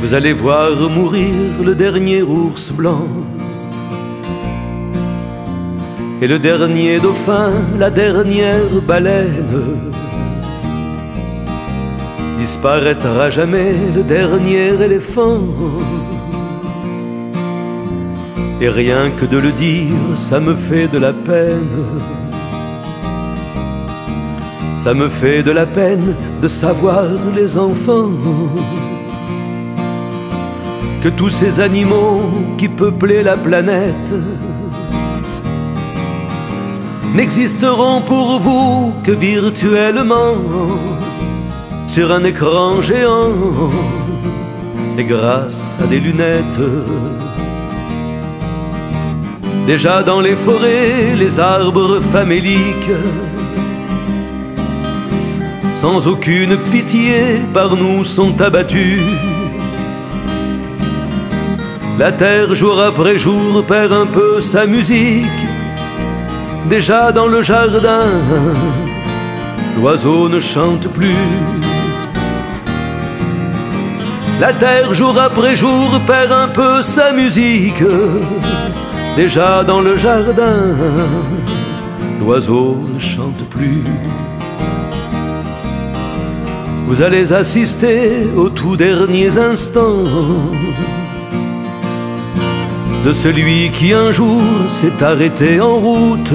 Vous allez voir mourir le dernier ours blanc et le dernier dauphin, la dernière baleine. Disparaîtra jamais le dernier éléphant. Et rien que de le dire, ça me fait de la peine. Ça me fait de la peine de savoir les enfants que tous ces animaux qui peuplaient la planète n'existeront pour vous que virtuellement sur un écran géant et grâce à des lunettes. Déjà dans les forêts, les arbres faméliques, sans aucune pitié, par nous sont abattus. La terre, jour après jour, perd un peu sa musique. Déjà dans le jardin, l'oiseau ne chante plus. La terre, jour après jour, perd un peu sa musique. Déjà dans le jardin, l'oiseau ne chante plus. Vous allez assister aux tout derniers instants de celui qui un jour s'est arrêté en route,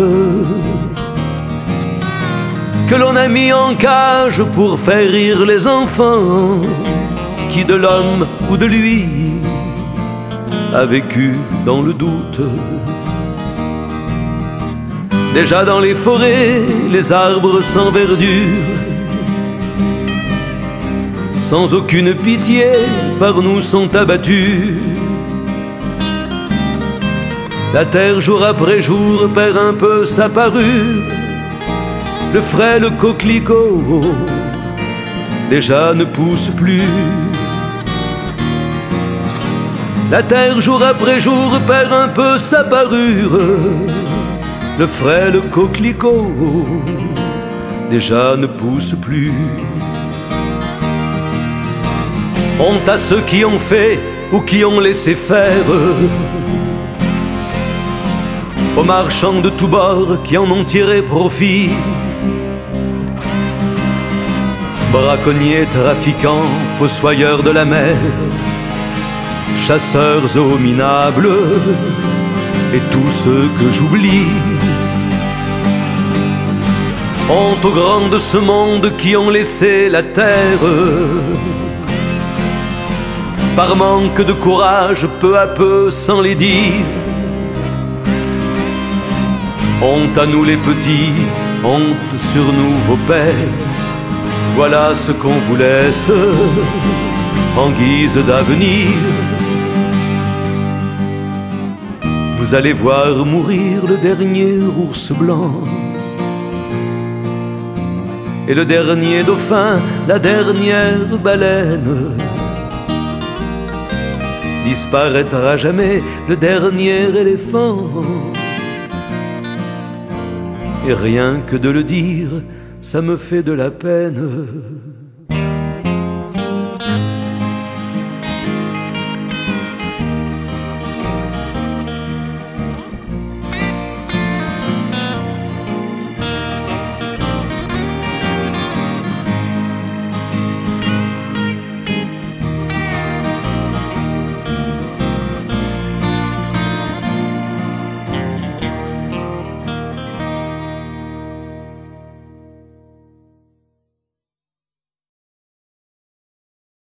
que l'on a mis en cage pour faire rire les enfants, qui de l'homme ou de lui a vécu dans le doute. Déjà dans les forêts, les arbres sans verdure, sans aucune pitié, par nous sont abattus. La terre, jour après jour, perd un peu sa parure. Le frêle coquelicot déjà ne pousse plus. La terre, jour après jour, perd un peu sa parure. Le frêle coquelicot déjà ne pousse plus. Honte à ceux qui ont fait ou qui ont laissé faire, aux marchands de tous bords qui en ont tiré profit. Braconniers, trafiquants, fossoyeurs de la mer, chasseurs aux minables et tous ceux que j'oublie. Honte aux grands de ce monde qui ont laissé la terre par manque de courage, peu à peu, sans les dire. Honte à nous les petits, honte sur nous vos pères. Voilà ce qu'on vous laisse en guise d'avenir. Vous allez voir mourir le dernier ours blanc et le dernier dauphin, la dernière baleine. Disparaîtra jamais le dernier éléphant. Et rien que de le dire, ça me fait de la peine.